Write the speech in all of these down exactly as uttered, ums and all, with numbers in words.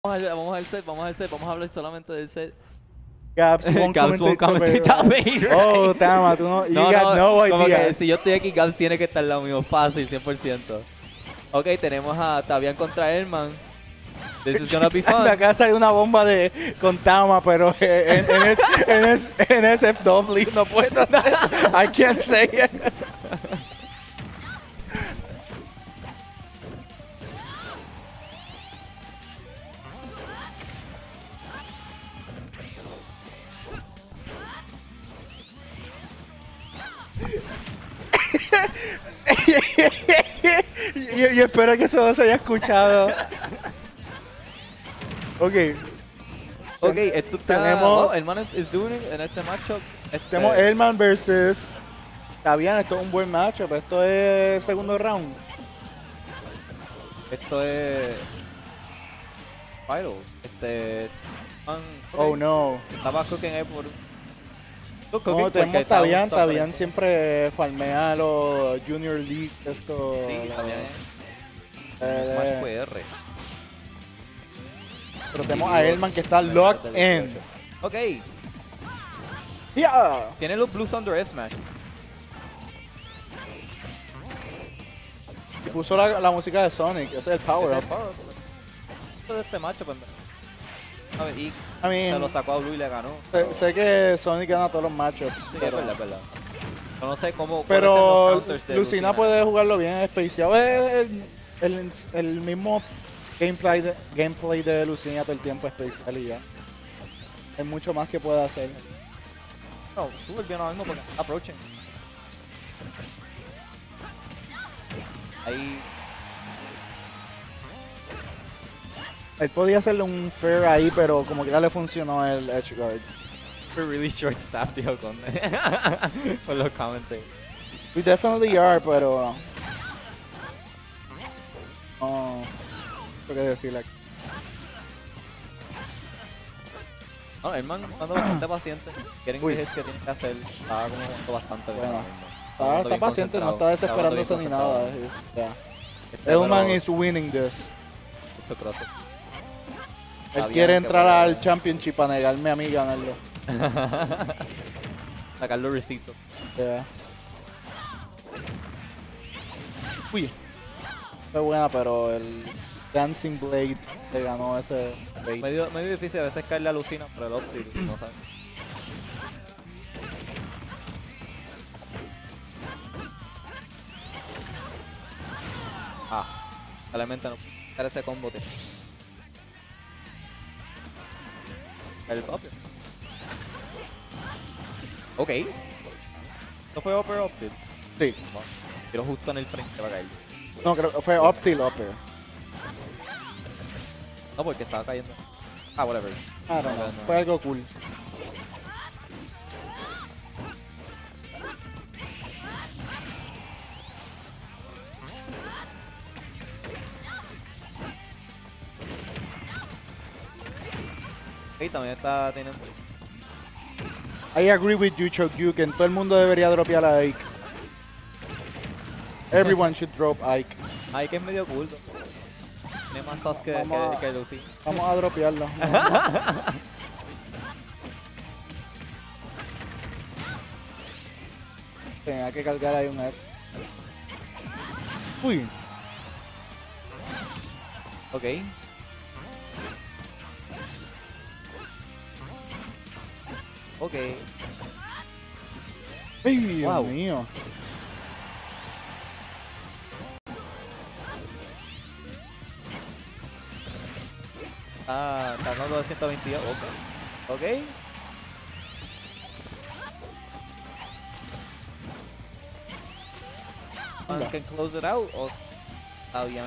Vamos al, vamos al set, vamos al set, vamos a hablar solamente del set. Gabs won't Gabs won't commentate top eight, right? Oh, Tama, tú no, you No, got no, no, como idea. que si yo estoy aquí, Gabs tiene que estar al lado mío, fácil, cien por ciento. Ok, tenemos a Tavian contra Elman. This is gonna be fun. Me acaba de salir una bomba de con Tama, pero en, en, es, en, es, en S F W no puedo. I can't say it. yo, yo espero que eso no se haya escuchado. Ok. Ok, esto está, tenemos. oh, Elman is, is doing it en este matchup. Este, Tenemos Elman versus. Está bien, esto es un buen matchup. Esto es segundo round. Esto es. Finals. Este. Um, Oh no. Estaba cooking ahí por. No, tenemos Tavian. Tavian siempre farmea los Junior League. Esto. Sí, la, Tavian. eh, Smash P R. Pero tenemos a Elman que está locked in. Ok. Yeah. Tiene los Blue Thunder Smash. Y puso la, la música de Sonic. Ese es el power Ese up. es el power up. Esto de este matchup, en verdad. A ver, y I se mean, lo sacó a Blue y le ganó. sé, sé que Sonic gana todos los matchups. Sí, pero, es verdad, es verdad. Yo no sé cómo. pero cuáles son los counters de Lucina puede jugarlo bien especial. Es el, el, el mismo gameplay de, gameplay de Lucina todo el tiempo especial y ya. Hay mucho más que puede hacer. No, súper bien ahora mismo porque está approaching. Ahí. Él podía hacerle un fair ahí, pero como que ya le funcionó el edge guard. We're really short staffed, tío, con, con los commentators. We definitely are, pero... No... ¿Qué decirle aquí? No, el man anda bastante paciente. Quieren Uy. que hits que tiene que hacer. Estaba como jugando bastante bien. Bueno. ahora mismo. Está, jugando está bien paciente, no está concentrado, desesperándose jugando ni bien nada. concentrado. Yeah. Este, Elman pero- is winning this. Eso cross it. Él Tavian quiere que entrar puede- al Championship a negarme a mí ganarlo. Sacar los receipts. Yeah. Uy. Fue buena, pero el Dancing Blade le ganó ese bait. Medio, medio difícil a veces caerle a Lucina por el optic, no sabes. Ah, realmente no puede hacer ese combo, tío. El propio. Ok. ¿Esto fue upper optic? Sí. No. Tiro justo en el frente para caer. No, creo que fue up till upper. No, porque estaba cayendo. Ah, whatever. I don't No, know. no, no. Fue algo cool. Ok, también está teniendo. I agree with you, Chokyuken. Todo el mundo debería dropear a Ike. Everyone should drop Ike. Ay, que es medio cool. ¿no? Tiene más sauce que, Vamos que, a- que Lucy. Vamos a dropearlo. Tenía que cargar ahí un F. Uy. Ok. Ok. Ay, Dios Wow. mío. Ah, está dando de ciento veintidós. Ok. Ok. Man can close it out. O está bien.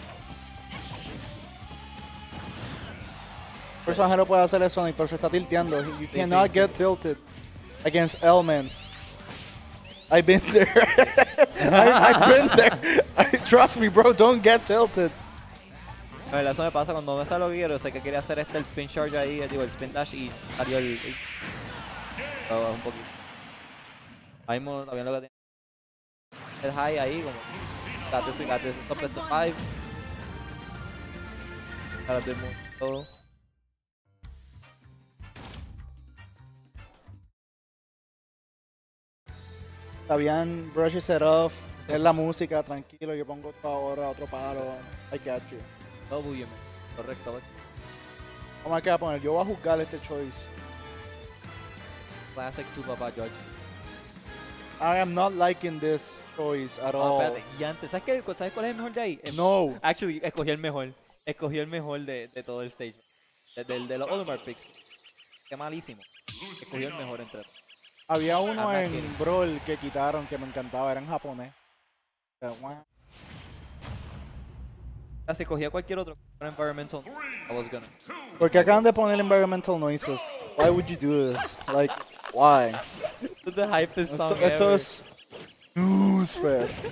El personaje no puede hacer eso, Sonic, pero se está tilteando. You Sí, cannot sí, get tilted against Elman. I've been there. I, I've been there. I- trust me, bro. Don't get tilted. A ver, eso me pasa cuando me sale lo que quiero. Sé que quería hacer este el spin charge ahí, digo, el spin dash y salió el. el- Oh, un poquito. Ahí mismo también lo que tiene. El high ahí, como. Got this, we got this. Top is five. Got a bit more. Todo. Está bien, brushes it off. Es la música, tranquilo. Yo pongo otra hora, otro palo. I got you. W, correcto. ¿Cómo hay que poner? Yo voy a juzgar este choice. Classic tu papá, George. I am not liking this choice at No, all. espérate. Y antes, ¿sabes, qué? ¿Sabes cuál es el mejor de ahí? El- No. Actually, escogí el mejor. Escogí el mejor de, de todo el stage. De, del- de los Olimar Picks. Qué malísimo. Escogí el mejor entre todos. Había uno I'm not en kidding. Brawl que quitaron que me encantaba, era en japonés. Pero, bueno. Ah, si cogía cualquier otro environmental, I was gonna. ¿Por qué acaban de poner environmental noises? Why would you do this? Like, why? The hypest song Esto, esto ever. es Snooze Fest.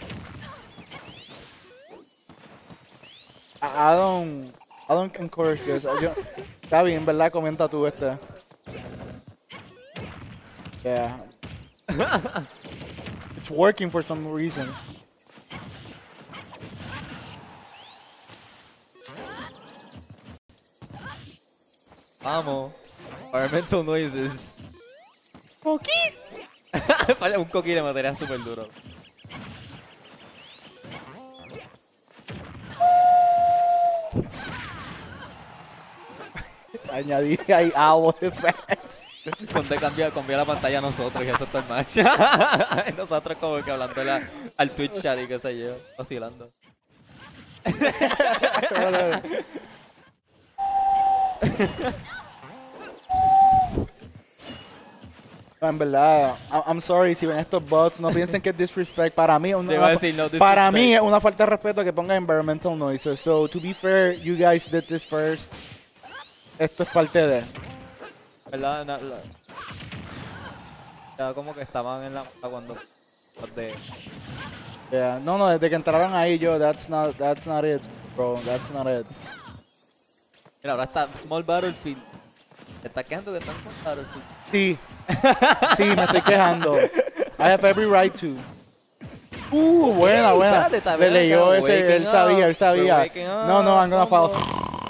I, I don't, I don't encourage this. Yo, está bien, ¿verdad? Comenta tú este. Yeah. It's working for some reason. Vamos. Environmental noises. ¿Coqui? Un coquí le mataría súper duro. Añadí ahí owl effects. Cuando cambia, cambia la pantalla a nosotros y eso está el match. Nosotros como que hablando al Twitch chat y qué sé yo, vacilando. En verdad, I- I'm sorry si ven estos bots, no piensen que es disrespect. Para mí, una, Te iba a decir, no para disrespect. mí es una falta de respeto que pongan environmental noises. So, to be fair, you guys did this first. Esto es parte de... ¿Verdad? Na- la- ya como que estaban en la cuando de Yeah. No, no, desde que entraron ahí yo, that's not, that's not it, bro. That's not it. mira, ahora está Small Battlefield. Te estás quejando que está en Small Battlefield. Sí. Sí, me estoy quejando. I have every right to. Uh, buena, buena. Espérate, está Le bien, leyó we're ese, él waking sabía, up, él sabía. we're waking No, no, I'm gonna up, follow.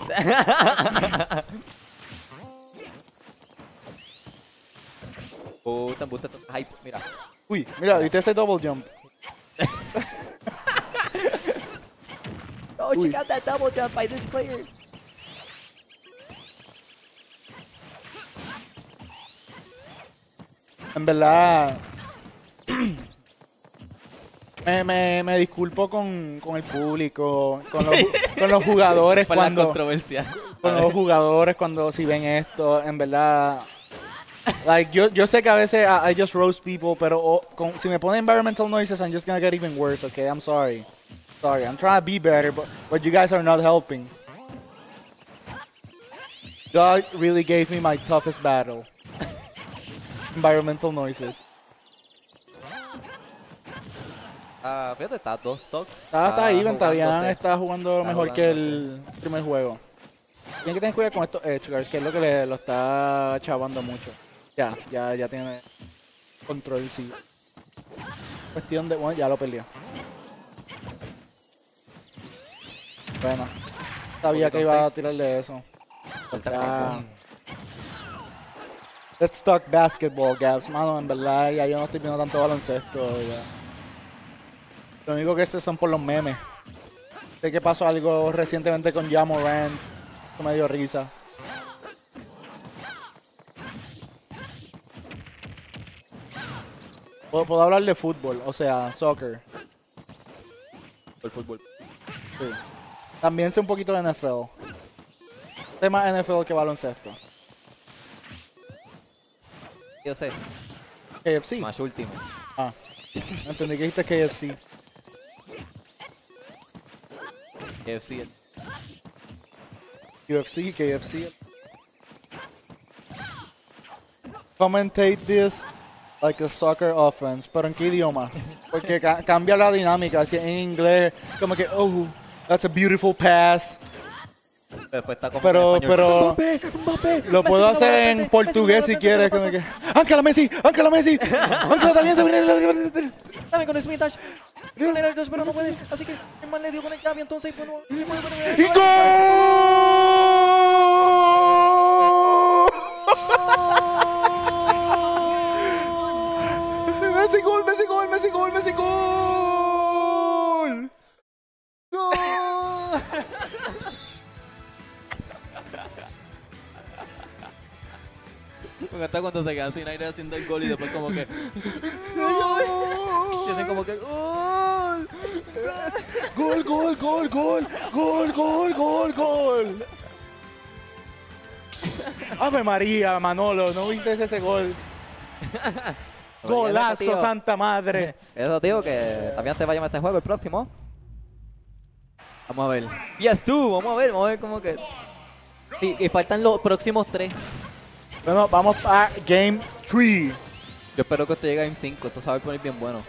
Puta, puta, puta, hype, mira. Uy, mira, ¿viste ese double jump? Oh, Uy. check out that double jump by this player. En verdad, me, me, me disculpo con, con el público, con los, con los jugadores Por la cuando, controversia. con los jugadores cuando si ven esto, en verdad, like yo, yo sé que a veces I, I just roast people, pero oh, con, si me ponen environmental noises, I'm just gonna get even worse. Okay, I'm sorry, sorry, I'm trying to be better, but but you guys are not helping. God really gave me my toughest battle. Environmental noises. Ah, fíjate, está a dos stocks. Está, está even, está bien, jugándose. está jugando Está mejor que el jugándose. primer juego. Tienen que tener cuidado con estos edge guards, que es lo que le, lo está chavando mucho. Ya, ya, ya tiene control, sí. Cuestión de... Bueno, ya lo perdió. Bueno, sabía que iba a tirarle eso. Falta Ya. tiempo. Let's talk basketball, Gabs. Mano, en verdad, ya yo no estoy viendo tanto baloncesto. Ya. Lo único que sé son por los memes. Sé que pasó algo recientemente con Ja Morant. Eso me dio risa. Puedo, puedo hablar de fútbol, o sea, soccer. El fútbol. Sí. También sé un poquito de N F L. Sé más N F L que baloncesto. Yo sé, K F C. más último. Ah, entendí que dijiste K F C. K F C. U F C, K F C. Commentate this like a soccer offense, pero ¿en qué idioma? Porque ca- cambia la dinámica. Si en inglés, como que, oh, that's a beautiful pass. Después está como Pero, en español. pero, Mbappé, Mbappé, lo Messi, puedo no hacer me en repete, portugués si Messi, no me quieres. repete, Como que, ¡Áncala Messi! ¡Áncala Messi! ¡Áncala también! también! dame con el Smith Dash. Con el Dash, pero no puede. Así que el man le dio con el cambio, entonces, bueno. ¡Y gol! Me gusta cuando se quedan sin aire haciendo el gol y después como que... Y hacen como que... ¡Gol! Gol, gol, gol, gol, gol, gol, gol, gol. Ave María, Manolo, ¿no viste ese gol? Golazo, tío. santa madre. Eso, tío, que también te va a llamar este juego el próximo. Vamos a ver. Yes, tú, vamos a ver, vamos a ver cómo que... Sí, y faltan los próximos tres. Bueno, vamos a Game tres. Yo espero que esto llegue a Game cinco, esto se va a poner bien bueno.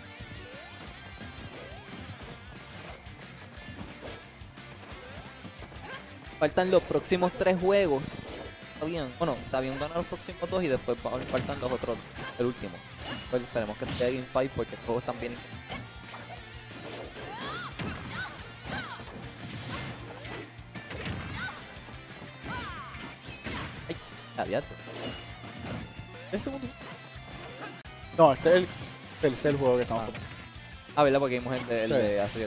Faltan los próximos tres juegos. Está bien, bueno, está bien ganar los próximos dos y después faltan los otros, el último. Pues esperemos que esté Game cinco porque los juegos están bien. Ay, abierto. ¿Es segundo? No, este es el tercer juego que estamos Ah. jugando. Ah, ¿verdad? Porque vimos el de, el Sí. de hace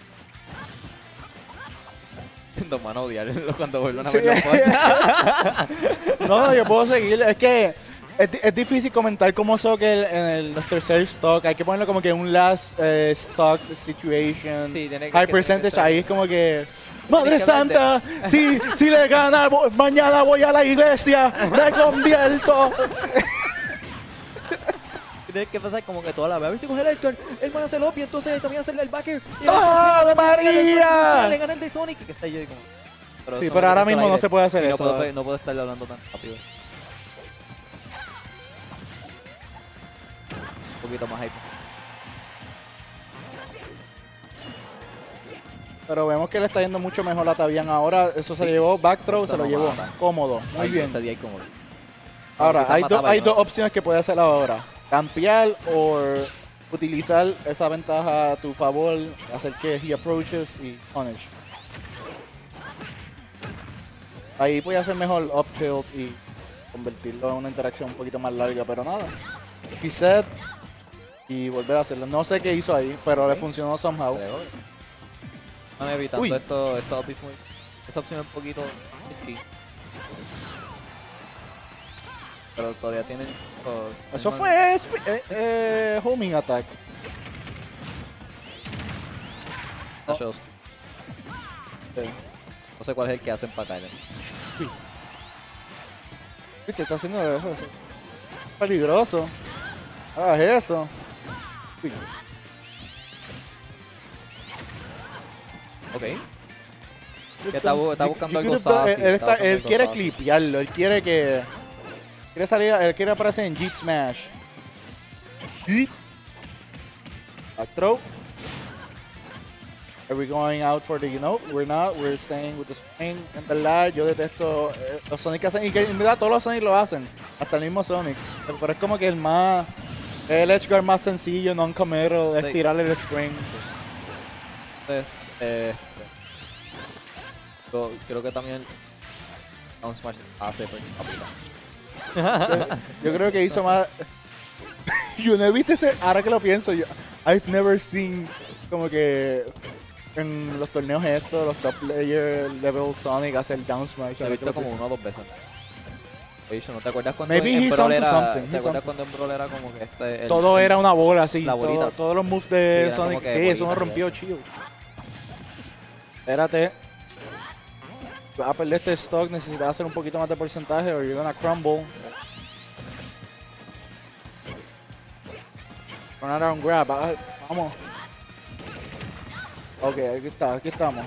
Dos manos odiarlo cuando vuelvan a Sí. ver los cosas. No, no, yo puedo seguir. Es que es, di- es difícil comentar cómo soccer en el, los tercer stock. Hay que ponerlo como que un last eh, stock situation. Sí, tiene que- high que- percentage. tiene que Ahí es como que. Madre que hablar de- Santa, si, si le gana, vo- mañana voy a la iglesia, me convierto. Tienes que pasar como que toda la vez. A ver si coge el Elton, él va a hacer Opie, entonces también hacerle el backer. Y ¡Ave María! le gana el de Sonic y que está yo ahí como... Pero Sí, eso pero me ahora quita el mismo no aire. se puede hacer Y no eso. puedo, no puedo estarle hablando tan rápido. Un poquito más hype. Pero vemos que le está yendo mucho mejor a Tabian ahora. Eso se Sí. llevó, back throw, Esto se lo no llevó. mata. Cómodo, muy Ay, bien. ese día hay como... Ahora, quizás hay, do- mataba y hay no dos sé. opciones que puede hacer ahora. Campear o utilizar esa ventaja a tu favor, hacer que he approaches y punish. Ahí puede hacer mejor up tilt y convertirlo en una interacción un poquito más larga, pero nada. Reset y volver a hacerlo. No sé qué hizo ahí, pero le funcionó somehow. Están evitando Uy. esto, esto Opis muy... Esa opción es un poquito risky. Pero todavía tienen... oh, Eso tienen- fue sp- eh, eh, homing attack. Nachos. Sí. No sé cuál es el que hacen para caer. Viste, está haciendo eso. eso. Peligroso. Hagas eso. Uy. Ok. Que está, bu- está You- buscando you algo could have done- sassy. Él, está está- buscando él algo quiere sassy. clipearlo, él quiere que. Quiere salir, él quiere aparecer en Jeet Smash. Yeet. Back throw. Are we going out for the, you know, we're not, we're staying with the swing. En verdad, yo detesto eh, los Sonic que hacen, y que en verdad todos los Sonic lo hacen, hasta el mismo Sonic. Pero es como que el más, el edge guard más sencillo, non-committal, es Sí. tirarle el spring. Entonces, eh, yo creo que también Down Smash hace pues, aplica. Yo creo que hizo más. Yo no he visto ese. Ahora que lo pienso, yo. I've never seen como que en los torneos estos, los top player level Sonic hacer down smash. Lo he Ahora que visto lo como pienso. una o dos veces. Oye, ¿no te acuerdas cuando Maybe en he's Brawl onto era, something, ¿te he's acuerdas onto- cuando en Brawl era como que este... el- Todo el- era una bola así. La bolita. todo- todos los moves Sí, de era como Sonic. que ¿Qué? Eso no bolitas y rompió eso. chido. Espérate. Vas a perder este stock. Necesitas hacer un poquito más de porcentaje o you're gonna crumble. Run around grab. ah, Vamos. Ok, aquí está, aquí estamos.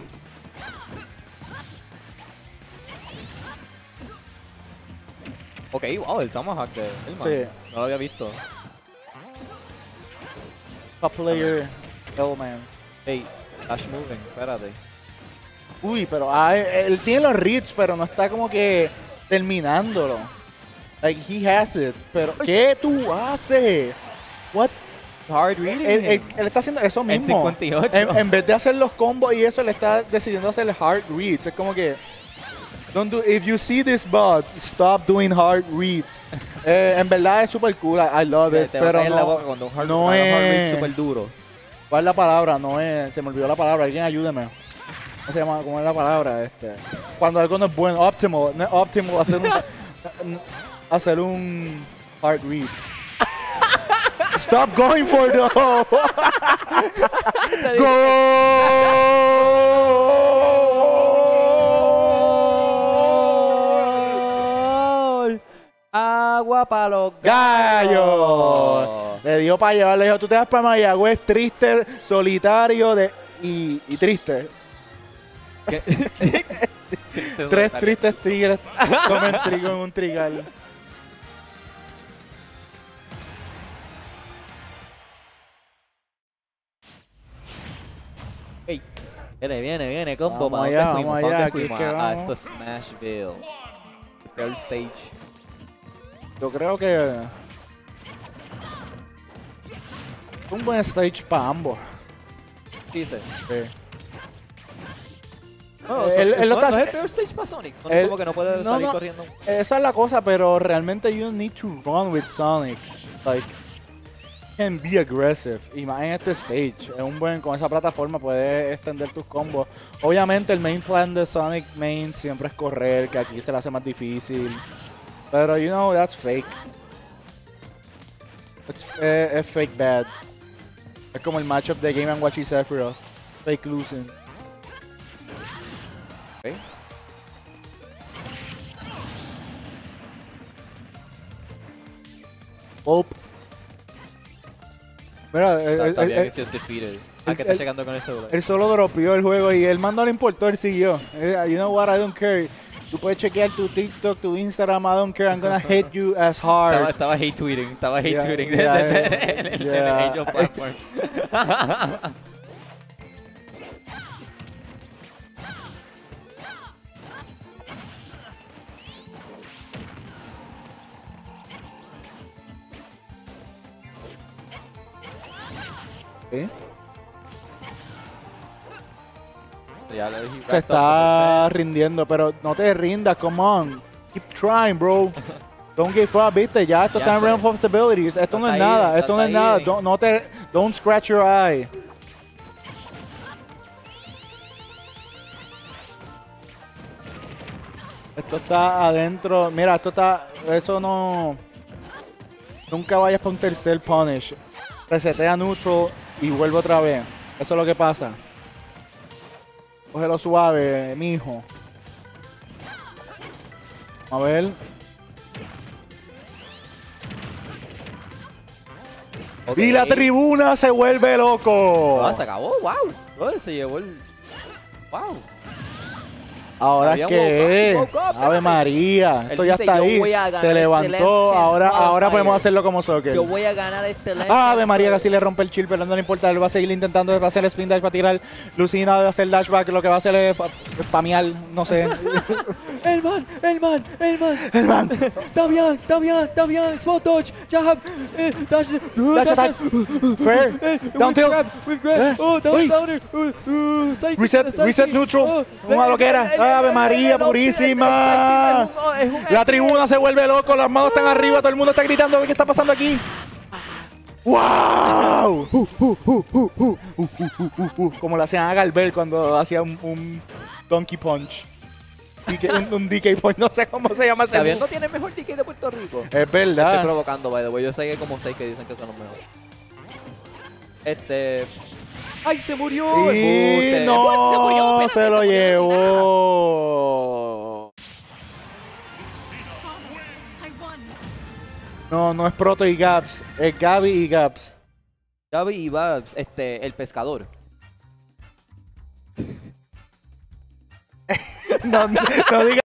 Ok, wow, el Tomahawk de Hellman. Sí. No lo había visto. Top player Hellman. Hey, Dash Moving, espérate. Uy, pero ah, él tiene los reads, pero no está como que terminándolo. Like, he has it. Pero, ¿qué tú haces? What? Hard reading. Él, él- él está haciendo eso En mismo. cincuenta y ocho. En, en vez de hacer los combos y eso, le está decidiendo hacer hard reads. Es como que. Don't do, if you see this bot, stop doing hard reads. Eh, en verdad es super cool. I, I love Te- it. te va a pero caer en la boca no, cuando un hard, no cuando un hard read es- súper duro. ¿cuál es la palabra? No es. Se me olvidó la palabra. Alguien ayúdeme. ¿Cómo se llama? ¿Cómo es la palabra? Este, cuando algo no es bueno. Optimal. No es optimal hacer un. hacer un heart read. Stop going for the ¡Gol! Agua para los gallos. Le dio para llevar, le dijo, tú te vas para Mayagüez triste, solitario de, y, y triste. Tres tristes tigres comen trigo en un trigal. Hey, viene, viene, viene, combo. Vamos ¿Para allá, dónde fuimos? vamos ¿Para allá, dónde aquí es fuimos? que A vamos. esto Smashville. Third stage. Yo creo que un buen stage para ambos. Dice. Sí. No, Eh, so- él- él lo no, está no es haci- el peor stage para Sonic. Sonic él- como que no puede no, salir no. corriendo. Esa es la cosa, pero realmente you need to run with Sonic. Like, can be aggressive. Y más en este stage. Es un buen, con esa plataforma puedes extender tus combos. Obviamente el main plan de Sonic Main siempre es correr, que aquí se le hace más difícil. Pero you know, that's fake. Es, es- es fake bad. Es como el matchup de Game and Watch y Sephiroth. Fake losing. Ok. Hope. Mira, eh, Está, eh, está bien, eh, it's just defeated. Ah, el- que está el- llegando con el celular. él solo dropeó el juego y el man no le importó, él siguió. Eh, You know what, I don't care. Tú puedes chequear tu TikTok, tu Instagram, I don't care, I'm gonna hate you as Estaba, hard. estaba hate tweeting, estaba hate Yeah, tweeting yeah, de- de- de- en el- en el yeah. Angel Platform. ¿Eh? Ya lo- he Se racked up the está percents. rindiendo, pero no te rindas, come on. Keep trying, bro. Don't give up, viste, ya esto Ya está en fue. realm possibilities. Esto no es Está ahí, nada, está- esto no es está ahí, nada. eh. Don't, no te, don't scratch your eye. Esto está adentro. Mira, esto está. Eso no. Nunca vayas para un tercer punish. Resetea neutral y vuelve otra vez. Eso es lo que pasa. Cógelo suave, mijo. A ver. Ok. Y la tribuna se vuelve loco. Ah, se acabó, wow. Bro, se llevó el. Wow. Ahora Había es que woke up, woke up, Ave espérate. María, esto Él ya dice, está "Yo ahí. voy a ganar Se este levantó. Last Chance Ahora, ahora Wildfire. podemos hacerlo como soccer. Yo voy a ganar este Last Ave Chance María, Wildfire. casi le rompe el chill, pero no le importa. Él va a seguir intentando, va a hacer el spin dash para tirar. Lucina va a hacer dashback. Lo que va a hacer es fa- spamear, no sé. El man, el man, el man. El man. Está bien, está bien, está bien. Spot dodge, jab, eh, dash, uh, Dash attack. Fair. eh, Down with tilt. grab, with grab. Eh, Oh, down, uy. downer. Uh, uh, psychic, Reset, psychic. reset neutral. Oh, Una eh, loquera. eh, eh, Ave eh, María eh, no, purísima. eh, eh, psychic, es un- es un- La tribuna se vuelve loco. Las manos están arriba. Todo el mundo está gritando. ¿Qué está pasando aquí? ¡Wow! Uh, uh, uh, uh, uh, uh, uh, uh, uh, uh, Como le hacían a Galbert cuando hacía un, un Donkey Punch. D K, un, un D K Punch, no sé cómo se llama ese. Sabiendo move. tiene el mejor ticket de Puerto Rico. Es Estoy verdad. provocando, by the way. Yo sé que hay como seis que dicen que son los mejores. Este. ¡Ay, se murió! Y Embuste. no, Se murió, espérate, se lo murió. llevó. I won. No, no es Proto y Gaps. Es Gaby y Gaps. Gaby y Babs, este, el pescador. No, no digas.